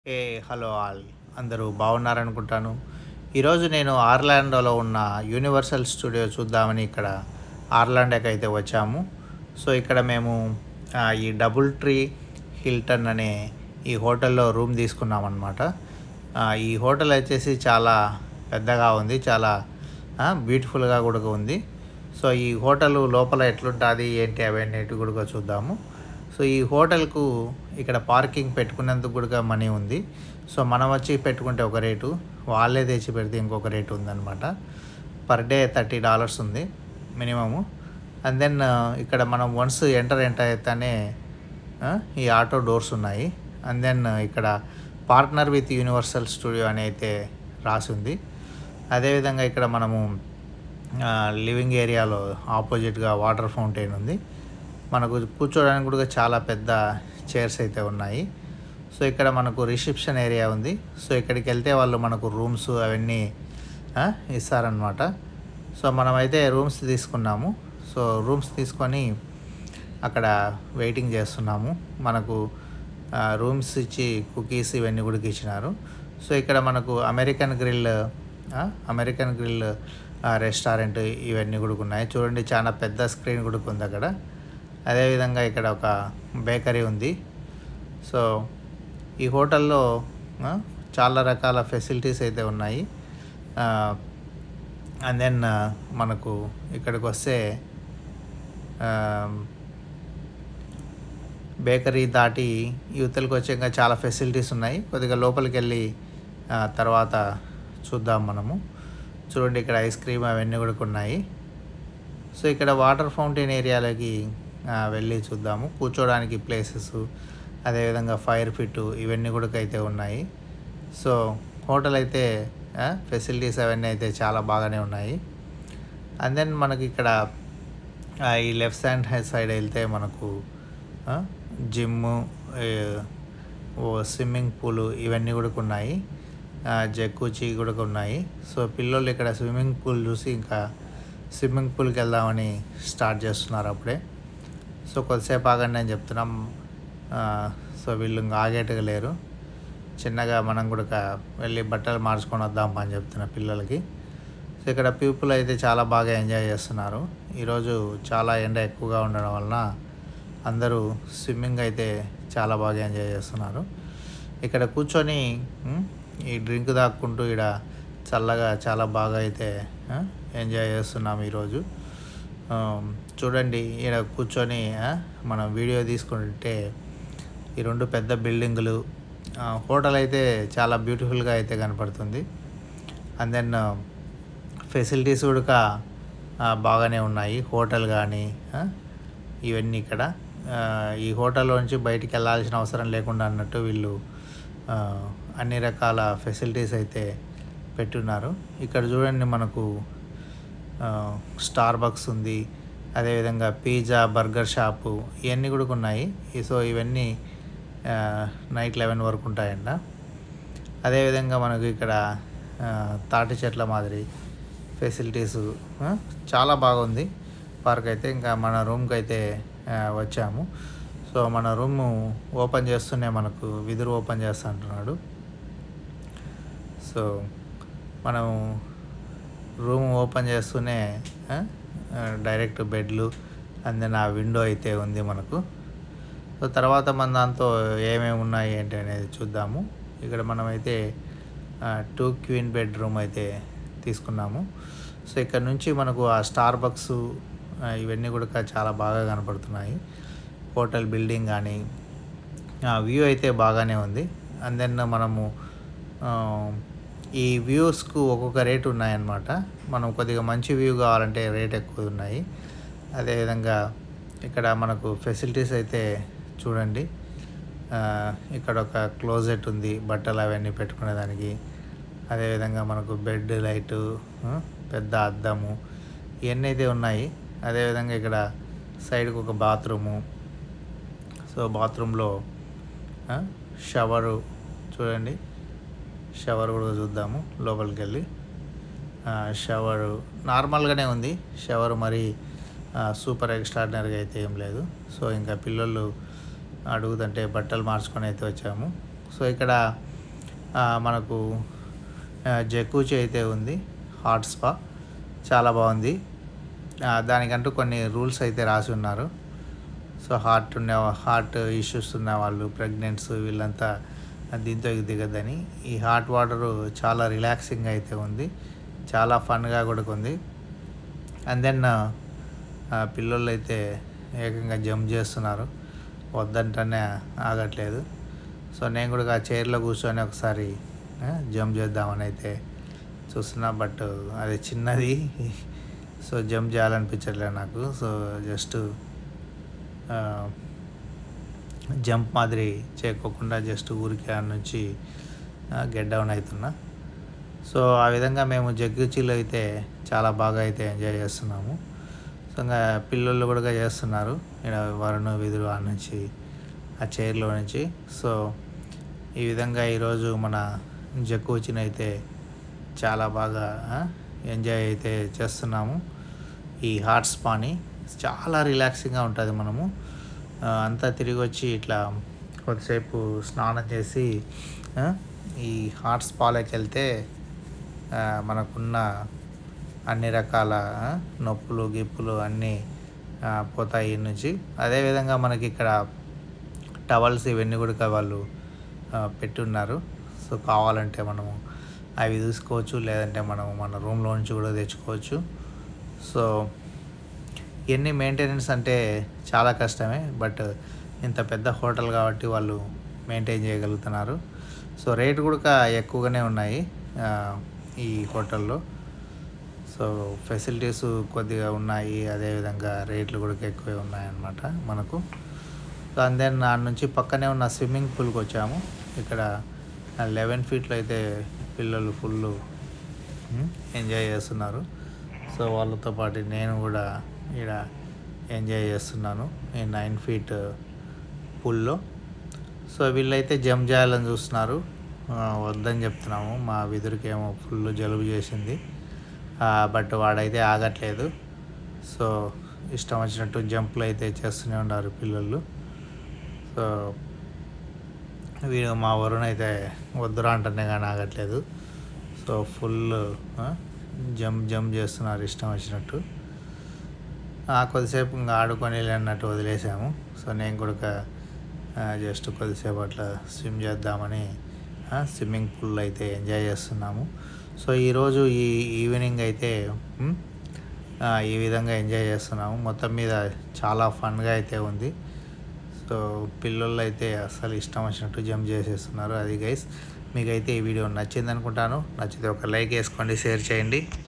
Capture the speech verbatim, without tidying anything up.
ఏ hello all అందరూ బాగున్నారనుకుంటాను. ఈరోజు నేను ఆర్లాండోలో ఉన్న యూనివర్సల్ స్టూడియో చూద్దామని ఇక్కడ ఆర్లాండోకి అయితే వచ్చాము. సో ఇక్కడ మేము ఆ, ఈ డబుల్ ట్రీ హిల్టన్ అనే ఈ హోటల్లో రూమ్ తీసుకున్నామన్నమాట. ఆ, ఈ హోటల్ వచ్చేసి చాలా పెద్దగా ఉంది, చాలా బ్యూటిఫుల్గా కూడా ఉంది. సో ఈ హోటల్ లోపల ఎట్లుంటుంది ఏంటి అవన్నీ కూడా చూద్దాము. సో ఈ హోటల్కు ఇక్కడ పార్కింగ్ పెట్టుకునేందుకు కూడా మనీ ఉంది. సో మనం వచ్చి పెట్టుకుంటే ఒక రేటు, వాళ్ళే తెచ్చి పెడితే ఇంకొక రేటు ఉందన్నమాట. పర్ డే థర్టీ డాలర్స్ ఉంది మినిమము. అండ్ దెన్ ఇక్కడ మనం వన్స్ ఎంటర్ ఎంటర్ అయితేనే ఈ ఆటో డోర్స్ ఉన్నాయి. అండ్ దెన్ ఇక్కడ పార్ట్నర్ విత్ యూనివర్సల్ స్టూడియో అని అయితే రాసి ఉంది. అదేవిధంగా ఇక్కడ మనము లివింగ్ ఏరియాలో ఆపోజిట్గా వాటర్ ఫౌంటైన్ ఉంది. మనకు కూర్చోడానికి కూడా చాలా పెద్ద చైర్స్ అయితే ఉన్నాయి. సో ఇక్కడ మనకు రిసెప్షన్ ఏరియా ఉంది. సో ఇక్కడికి వెళ్తే వాళ్ళు మనకు రూమ్స్ అవన్నీ ఇస్తారనమాట. సో మనమైతే రూమ్స్ తీసుకున్నాము. సో రూమ్స్ తీసుకొని అక్కడ వెయిటింగ్ చేస్తున్నాము. మనకు రూమ్స్ ఇచ్చి కుకీస్ ఇవన్నీ కూడా ఇచ్చినారు. సో ఇక్కడ మనకు American grill American grill restaurant ఇవన్నీ కూడా ఉన్నాయి. చూడండి, చాలా పెద్ద స్క్రీన్ కూడా ఉంది అక్కడ. అదేవిధంగా ఇక్కడ ఒక బేకరీ ఉంది. సో ఈ హోటల్లో చాలా రకాల ఫెసిలిటీస్ అయితే ఉన్నాయి. అండ్ దెన్ మనకు ఇక్కడికి వస్తే బేకరీ దాటి యువతలకు వచ్చాక చాలా ఫెసిలిటీస్ ఉన్నాయి. కొద్దిగా లోపలికి వెళ్ళి తర్వాత చూద్దాం మనము. చూడండి, ఇక్కడ ఐస్ క్రీమ్ అవన్నీ కూడా ఉన్నాయి. సో ఇక్కడ వాటర్ ఫౌంటైన్ ఏరియాలోకి వెళ్ళి చూద్దాము. కూర్చోడానికి ప్లేసెస్, అదేవిధంగా ఫైర్ పిట్ ఇవన్నీ కూడా అయితే ఉన్నాయి. సో హోటల్ అయితే ఫెసిలిటీస్ అవన్నీ అయితే చాలా బాగానే ఉన్నాయి. అండ్ దెన్ మనకి ఇక్కడ ఈ లెఫ్ట్ హ్యాండ్ సైడ్ వెళ్తే మనకు జిమ్ము, స్విమ్మింగ్ పూలు ఇవన్నీ కూడా ఉన్నాయి. జక్కుచి కూడా ఉన్నాయి. సో పిల్లలు ఇక్కడ స్విమ్మింగ్ పూల్ చూసి ఇంకా స్విమ్మింగ్ పూల్కి వెళ్దామని స్టార్ట్ చేస్తున్నారు అప్పుడే. సో కొద్దిసేపు ఆగండి అని చెప్తున్నాం. సో వీళ్ళు ఇంకా ఆగేట్టుగా లేరు. చిన్నగా మనం కూడా వెళ్ళి బట్టలు మార్చుకొని వద్దాం అని చెప్తున్నా పిల్లలకి. సో ఇక్కడ పీపుల్ అయితే చాలా బాగా ఎంజాయ్ చేస్తున్నారు. ఈరోజు చాలా ఎండ ఎక్కువగా ఉండడం వలన అందరూ స్విమ్మింగ్ అయితే చాలా బాగా ఎంజాయ్ చేస్తున్నారు. ఇక్కడ కూర్చొని ఈ డ్రింక్ తాక్కుంటూ ఇక్కడ చల్లగా చాలా బాగా అయితే ఎంజాయ్ చేస్తున్నాం ఈరోజు. చూడండి, ఇక్కడ కూర్చొని మనం వీడియో తీసుకుంటే ఈ రెండు పెద్ద బిల్డింగులు, హోటల్ అయితే చాలా బ్యూటిఫుల్గా అయితే కనపడుతుంది. అండ్ దెన్ ఫెసిలిటీస్ కూడా బాగానే ఉన్నాయి. హోటల్ కానీ ఇవన్నీ ఇక్కడ ఈ హోటల్లో నుంచి బయటికి వెళ్ళాల్సిన అవసరం లేకుండా అన్నట్టు వీళ్ళు అన్ని రకాల ఫెసిలిటీస్ అయితే పెట్టున్నారు. ఇక్కడ చూడండి, మనకు స్టార్ బక్స్ ఉంది, అదేవిధంగా పిజ్జా, బర్గర్ షాపు ఇవన్నీ కూడా ఉన్నాయి. సో ఇవన్నీ నైట్ లెవెన్ వరకు ఉంటాయంట. అదేవిధంగా మనకు ఇక్కడ తాటి చెట్ల మాదిరి ఫెసిలిటీస్ చాలా బాగుంది పార్క్ అయితే. ఇంకా మన రూమ్కి అయితే వచ్చాము. సో మన రూమ్ ఓపెన్ చేస్తూనే మనకు విదురు ఓపెన్ చేస్తా అంటున్నాడు. సో మనం రూమ్ ఓపెన్ చేస్తూనే డైరెక్ట్ బెడ్లు అండ్ దెన్ ఆ విండో అయితే ఉంది మనకు. సో తర్వాత మన దాంతో ఏమేమి ఉన్నాయి ఏంటి అనేది చూద్దాము. ఇక్కడ మనమైతే టూ క్వీన్ బెడ్రూమ్ అయితే తీసుకున్నాము. సో ఇక్కడ నుంచి మనకు ఆ స్టార్ బక్స్ ఇవన్నీ కూడా చాలా బాగా కనపడుతున్నాయి. హోటల్ బిల్డింగ్ కానీ వ్యూ అయితే బాగానే ఉంది. అండ్ దెన్ మనము ఈ వ్యూస్కు ఒక్కొక్క రేటు ఉన్నాయన్నమాట. మనం కొద్దిగా మంచి వ్యూ కావాలంటే రేట్ ఎక్కువ ఉన్నాయి. అదేవిధంగా ఇక్కడ మనకు ఫెసిలిటీస్ అయితే చూడండి, ఇక్కడ ఒక క్లోజెట్ ఉంది బట్టలు అవన్నీ పెట్టుకునేదానికి. అదేవిధంగా మనకు బెడ్, లైటు, పెద్ద అద్దము ఇవన్నీ అయితే ఉన్నాయి. అదేవిధంగా ఇక్కడ సైడ్కి ఒక బాత్రూము. సో బాత్రూంలో షవరు చూడండి, షవర్ కూడా చూద్దాము లోపలికి వెళ్ళి. షవరు నార్మల్గానే ఉంది, షవర్ మరి సూపర్ ఎక్స్ట్రాడినరీగా అయితే ఏం లేదు. సో ఇంకా పిల్లలు అడుగుతుంటే బట్టలు మార్చుకొని అయితే వచ్చాము. సో ఇక్కడ మనకు జకూజీ అయితే ఉంది, హాట్ స్పా చాలా బాగుంది. దానికంటూ కొన్ని రూల్స్ అయితే రాసి ఉన్నారు. సో హార్ట్ ఉన్న హార్ట్ ఇష్యూస్ ఉన్న వాళ్ళు, ప్రెగ్నెంట్స్ వీళ్ళంతా దీంతో దిగద్దని. ఈ హాట్ వాటరు చాలా రిలాక్సింగ్ అయితే ఉంది, చాలా ఫన్గా కూడా ఉంది. అండ్ దెన్ పిల్లలు అయితే ఏకంగా జంప్ చేస్తున్నారు, వద్దంటనే ఆగట్లేదు. సో నేను కూడా ఆ చైర్లో కూర్చొని ఒకసారి జంప్ చేద్దామని అయితే చూస్తున్నా, బట్ అది చిన్నది, సో జంప్ చేయాలనిపించట్లేదు నాకు. సో జస్ట్ జంప్ మాదిరి చేయకోకుండా జస్ట్ ఊరికి ఆడ నుంచి గెట్ డౌన్ అవుతున్నా. సో ఆ విధంగా మేము జగ్గూచీలో అయితే చాలా బాగా అయితే ఎంజాయ్ చేస్తున్నాము. సో ఇంకా పిల్లలు కూడా చేస్తున్నారు ఇక్కడ వరుణ్ విధులు ఆ నుంచి ఆ చైర్లో నుంచి. సో ఈ విధంగా ఈరోజు మన జగ్గూచీని అయితే చాలా బాగా ఎంజాయ్ అయితే చేస్తున్నాము. ఈ హాట్ స్పాని చాలా రిలాక్సింగ్గా ఉంటుంది. మనము అంతా తిరిగి వచ్చి ఇట్లా కొద్దిసేపు స్నానం చేసి ఈ హాట్ స్పాలోకి వెళ్తే మనకున్న అన్ని రకాల నొప్పులు గిప్పులు అన్నీ పోతాయి నుంచి. అదేవిధంగా మనకి ఇక్కడ టవల్స్ ఇవన్నీ కూడా వాళ్ళు పెట్టున్నారు. సో కావాలంటే మనము అవి తీసుకోవచ్చు, లేదంటే మనము మన రూమ్లో నుంచి కూడా తెచ్చుకోవచ్చు. సో ఇవన్నీ మెయింటెనెన్స్ అంటే చాలా కష్టమే, బట్ ఇంత పెద్ద హోటల్ కాబట్టి వాళ్ళు మెయింటైన్ చేయగలుగుతున్నారు. సో రేట్ కూడా ఎక్కువగానే ఉన్నాయి ఈ హోటల్లో. సో ఫెసిలిటీస్ కొద్దిగా ఉన్నాయి, అదేవిధంగా రేట్లు కూడా ఎక్కువే ఉన్నాయన్నమాట మనకు. సో అండ్ దెన్ దాని నుంచి పక్కనే ఉన్న స్విమ్మింగ్ పూల్కి వచ్చాము. ఇక్కడ లెవెన్ ఫీట్లో అయితే పిల్లలు ఫుల్ ఎంజాయ్ చేస్తున్నారు. సో వాళ్ళతో పాటు నేను కూడా ఇక్కడ ఎంజాయ్ చేస్తున్నాను ఈ నైన్ ఫీట్ పూల్లో. సో వీళ్ళైతే జంప్ చేయాలని చూస్తున్నారు, వద్దని చెప్తున్నాము. మా విధుడికి ఏమో ఫుల్ జలుబు చేసింది, బట్ వాడైతే ఆగట్లేదు. సో ఇష్టం వచ్చినట్టు జంప్లు అయితే చేస్తూనే ఉన్నారు పిల్లలు. సో వీడు మా వరుణ్ అయితే వద్దురా అంటేనే కానీ ఆగట్లేదు. సో ఫుల్ జంప్ జంప్ చేస్తున్నారు ఇష్టం వచ్చినట్టు. కొద్దిసేపు ఇంకా ఆడుకొని అన్నట్టు వదిలేసాము. సో నేను కూడా జస్ట్ కొద్దిసేపు అట్లా స్విమ్ చేద్దామని స్విమ్మింగ్ పూల్ అయితే ఎంజాయ్ చేస్తున్నాము. సో ఈరోజు ఈ ఈవినింగ్ అయితే ఈ విధంగా ఎంజాయ్ చేస్తున్నాము. మొత్తం మీద చాలా ఫన్గా అయితే ఉంది. సో పిల్లలు అయితే అసలు ఇష్టం వచ్చినట్టు జంప్ చేసేస్తున్నారు. అది గైస్, మీకైతే ఈ వీడియో నచ్చింది అనుకుంటాను. నచ్చితే ఒక లైక్ వేసుకోండి, షేర్ చేయండి.